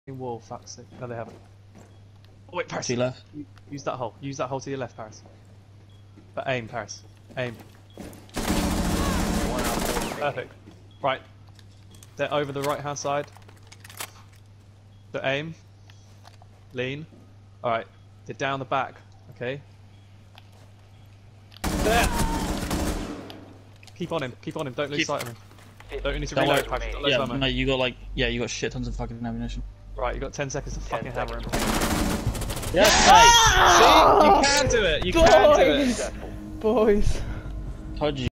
wall, fuck's sake. No, they haven't. Oh, wait, Paris. To your left. Use that hole. Use that hole to your left, Paris. But aim, Paris. Aim. Perfect. Right. They're over the right-hand side. So aim. Lean. Alright. They're down the back. Okay. There! Keep on him. Keep on him. Don't lose sight of him. Don't need to reload, Paris. Yeah, no, you got like, you got shit tons of fucking ammunition. Right, you got 10 seconds to fucking hammer him. Yes, mate! See? You can do it! You can do it! Boys! Told you.